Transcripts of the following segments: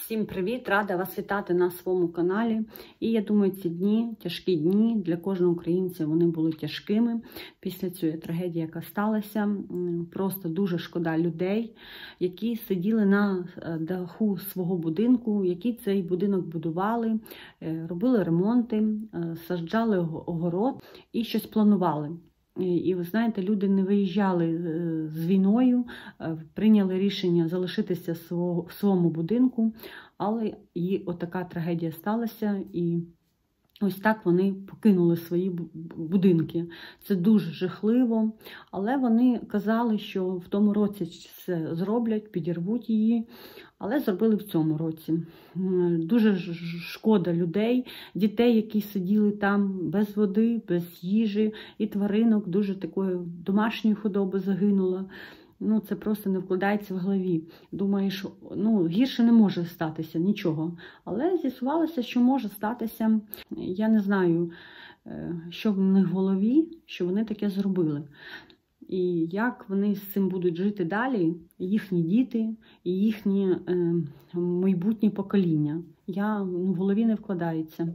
Всім привіт! Рада вас вітати на своєму каналі. І я думаю, ці дні, тяжкі дні, для кожного українця вони були тяжкими. Після цієї трагедії, яка сталася, просто дуже шкода людей, які сиділи на даху свого будинку, які цей будинок будували, робили ремонти, саджали огород і щось планували. І ви знаєте, люди не виїжджали з війною, прийняли рішення залишитися в своєму будинку, але і отака трагедія сталася, і ось так вони покинули свої будинки. Це дуже жахливо, але вони казали, що в тому році це зроблять, підірвуть її, але зробили в цьому році. Дуже шкода людей, дітей, які сиділи там без води, без їжі і тваринок, дуже такої домашньої худоби загинуло. Це просто не вкладається в голові. Думаєш, гірше не може статися нічого. Але з'ясувалося, що може статися. Я не знаю, що в них в голові, що вони таке зробили. І як вони з цим будуть жити далі, їхні діти і їхні майбутні покоління. В голові не вкладається.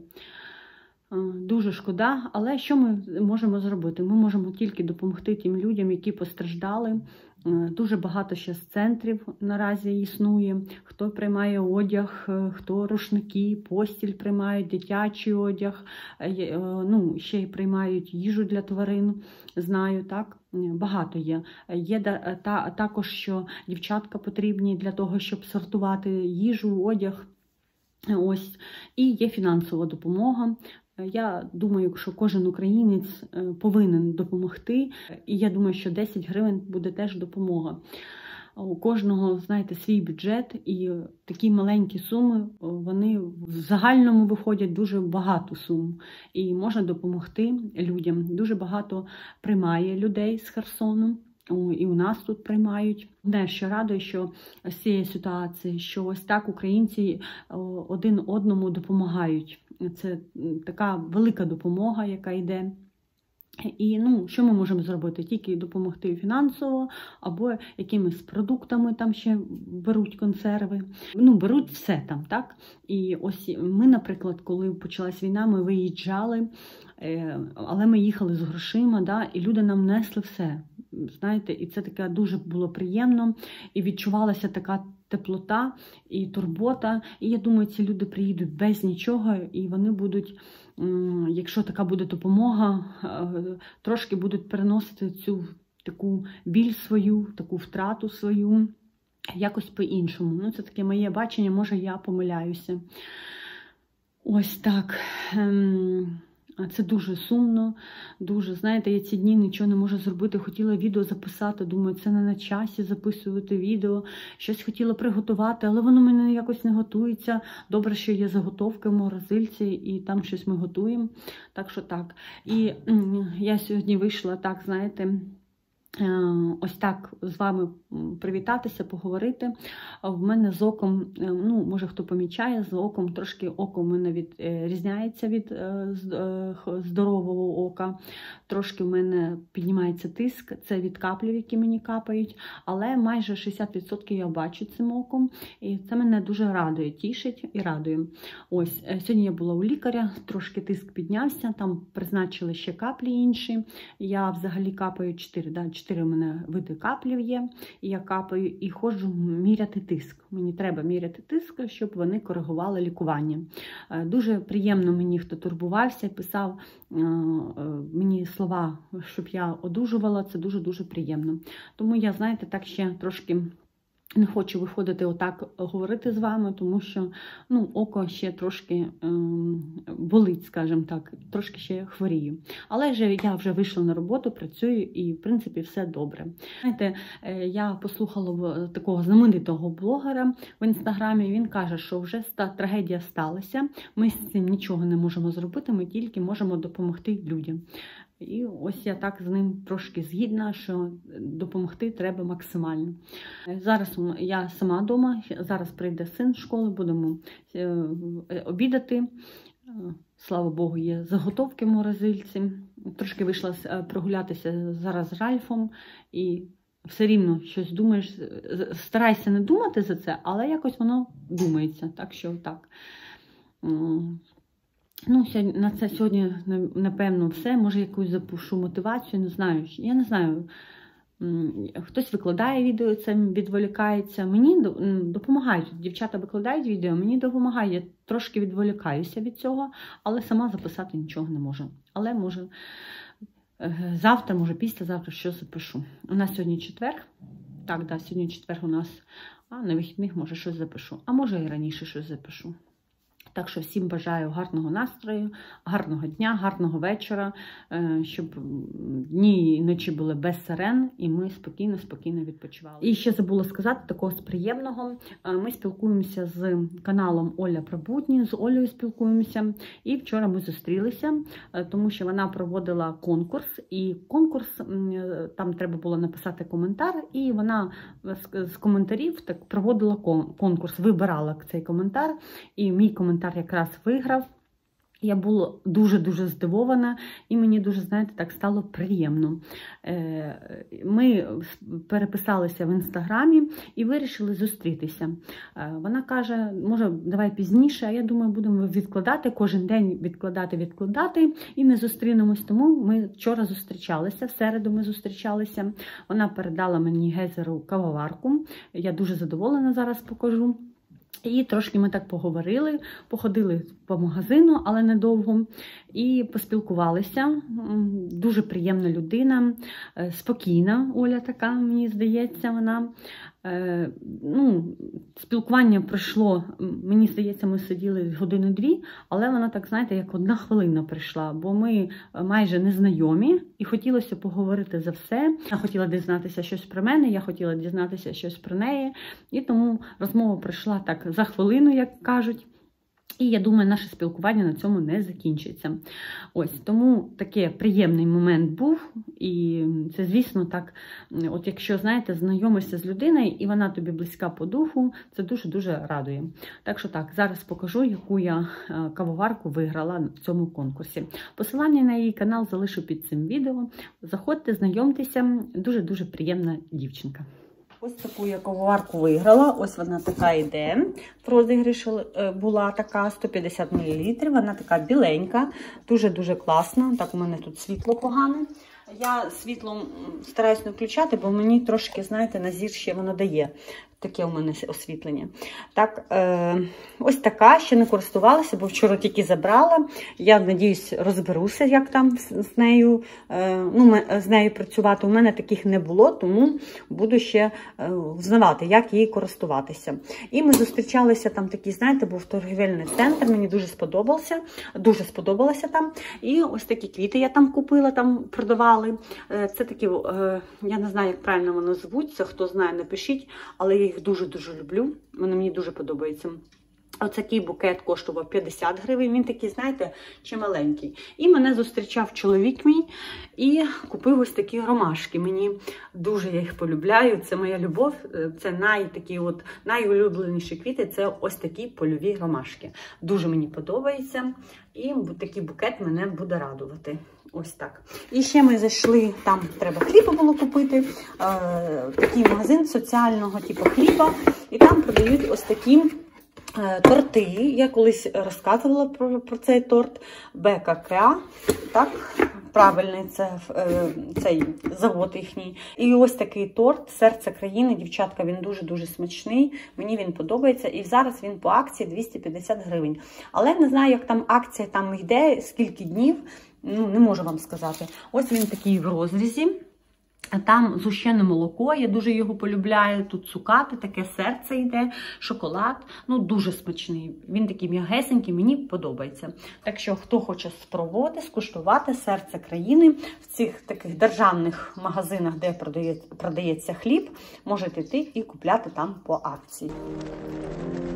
Дуже шкода, але що ми можемо зробити? Ми можемо тільки допомогти тим людям, які постраждали. Дуже багато ще з центрів наразі існує. Хто приймає одяг, хто рушники, постіль приймають, дитячий одяг, ще й приймають їжу для тварин, знаю, так? Багато є. Є також, що дівчатка потрібні для того, щоб сортувати їжу, одяг. Ось. І є фінансова допомога. Я думаю, що кожен українець повинен допомогти, і я думаю, що 10 гривень буде теж допомога. У кожного, знаєте, свій бюджет, і такі маленькі суми, вони в загальному виходять дуже багато сум. І можна допомогти людям. Дуже багато приймає людей з Херсону. І у нас тут приймають. Одне, що радує, що з цієї ситуації, що ось так українці один одному допомагають. Це така велика допомога, яка йде. І що ми можемо зробити? Тільки допомогти фінансово, або якимись продуктами там ще беруть консерви. Беруть все там, так? І ось ми, наприклад, коли почалась війна, ми виїжджали, але ми їхали з грошима, да? І люди нам несли все. Знаєте, і це таке дуже було приємно, і відчувалася така теплота і турбота. І я думаю, ці люди приїдуть без нічого, і вони будуть, якщо така буде допомога, трошки будуть переносити цю таку біль свою, таку втрату свою, якось по-іншому. Це таке моє бачення, може я помиляюся. Ось так. Це дуже сумно, дуже, знаєте, я ці дні нічого не можу зробити, хотіла відео записати, думаю, це не на часі записувати відео, щось хотіла приготувати, але воно мене якось не готується. Добре, що є заготовки в морозильці, і там щось ми готуємо, так що так. І я сьогодні вийшла, так, знаєте, ось так з вами привітатися, поговорити. В мене з оком, може хто помічає, з оком трошки око в мене відрізняється від здорового ока. Трошки в мене піднімається тиск, це від каплів, які мені капають, але майже 60% я бачу цим оком, і це мене дуже радує, тішить і радує. Ось, сьогодні я була у лікаря, трошки тиск піднявся, там призначили ще каплі інші, я взагалі капаю 4 у мене види каплів є, і я капаю і ходжу міряти тиск. Мені треба міряти тиск, щоб вони коригували лікування. Дуже приємно мені, хто турбувався, писав мені слова, щоб я одужувала, це дуже-дуже приємно. Тому я, знаєте, так ще трошки не хочу виходити отак говорити з вами, тому що око ще трошки болить, скажімо так, трошки ще хворію. Але я вже вийшла на роботу, працюю і, в принципі, все добре. Знаєте, я послухала такого знаменитого блогера в інстаграмі, він каже, що вже трагедія сталася, ми з цим нічого не можемо зробити, ми тільки можемо допомогти людям. І ось я так з ним трошки згідна, що допомогти треба максимально. Зараз я сама вдома, зараз прийде син з школи, будемо обідати. Слава Богу, є заготовки в морозильці. Трошки вийшла прогулятися зараз з Ральфом і все рівно щось думаєш, старайся не думати за це, але якось воно думається. Так що так. Ну, на це сьогодні, напевно, все. Може, якусь запишу мотивацію, не знаю. Я не знаю. Хтось викладає відео, це відволікається. Мені допомагають. Дівчата викладають відео, мені допомагає. Я трошки відволікаюся від цього, але сама записати нічого не можу. Але може завтра, може післязавтра щось запишу. У нас сьогодні четвер. Так, да, сьогодні четвер у нас. А на вихідних, може, щось запишу. А може і раніше щось запишу. Так що всім бажаю гарного настрою, гарного дня, гарного вечора, щоб дні і ночі були без сирен, і ми спокійно відпочивали. І ще забула сказати такого з приємного. Ми спілкуємося з каналом Оля про будні, з Олею спілкуємося. І вчора ми зустрілися, тому що вона проводила конкурс. І конкурс, там треба було написати коментар, і вона з коментарів так проводила конкурс, вибирала цей коментар, і мій коментар якраз виграв. Я була дуже-дуже здивована, і мені дуже, знаєте, так стало приємно. Ми переписалися в Інстаграмі і вирішили зустрітися. Вона каже, може, давай пізніше, а я думаю, будемо відкладати, кожен день відкладати, і не зустрінемось. Тому ми вчора зустрічалися, в середу ми зустрічалися. Вона передала мені Гейзеру кавоварку. Я дуже задоволена, зараз покажу. І трошки ми так поговорили, походили по магазину, але недовго, і поспілкувалися. Дуже приємна людина, спокійна Оля така, мені здається, вона. Спілкування пройшло, мені здається, ми сиділи години-дві, але вона так, знаєте, як 1 хвилина прийшла, бо ми майже незнайомі, і хотілося поговорити за все. Я хотіла дізнатися щось про мене, я хотіла дізнатися щось про неї, і тому розмова пройшла так за хвилину, як кажуть. І я думаю, наше спілкування на цьому не закінчиться. Ось, тому такий приємний момент був. І це, звісно, так, от якщо, знаєте, знайомишся з людиною, і вона тобі близька по духу, це дуже-дуже радує. Так що так, зараз покажу, яку я кавоварку виграла в цьому конкурсі. Посилання на її канал залишу під цим відео. Заходьте, знайомтеся. Дуже-дуже приємна дівчинка. Ось таку я кавоварку виграла. Ось вона така йде. В розіграші була така 150 мл. Вона така біленька, дуже-дуже класна. Так, у мене тут світло погане. Я світло стараюсь не включати, бо мені трошки, знаєте, на зір ще воно дає. Таке у мене освітлення. Так, ось така, ще не користувалася, бо вчора тільки забрала. Я, надіюсь, розберуся, як там з нею працювати. У мене таких не було, тому буду ще взнавати, як їй користуватися. І ми зустрічалися там такий, знаєте, був торгівельний центр, мені дуже сподобалося там. І ось такі квіти я там купила, там продавали. Це такі, я не знаю, як правильно воно звуться, хто знає, напишіть, але я їх дуже-дуже люблю, мені дуже подобається. Оцей букет коштував 50 гривень, він такий, знаєте, чималенький. І мене зустрічав чоловік мій і купив ось такі ромашки. Мені дуже, я їх полюбляю, це моя любов, це найулюбленіші квіти, це ось такі польові ромашки. Дуже мені подобається, і такий букет мене буде радувати. Ось так. І ще ми зайшли, там треба хліба було купити, такий магазин соціального типу хліба, і там продають ось такі торти. Я колись розказувала про цей торт БКК, так, правильний це цей завод їхній. І ось такий торт «Серце країни», дівчатка, він дуже-дуже смачний, мені він подобається. І зараз він по акції 250 гривень. Але не знаю, як там акція там йде, скільки днів, не можу вам сказати. Ось він такий в розрізі. Там згущене молоко, я дуже його полюбляю, тут цукати, таке серце йде, шоколад, дуже смачний. Він такий м'ягесенький, мені подобається. Так що, хто хоче спробувати, скуштувати «Серце країни» в цих таких державних магазинах, де продається хліб, можете йти і купляти там по акції.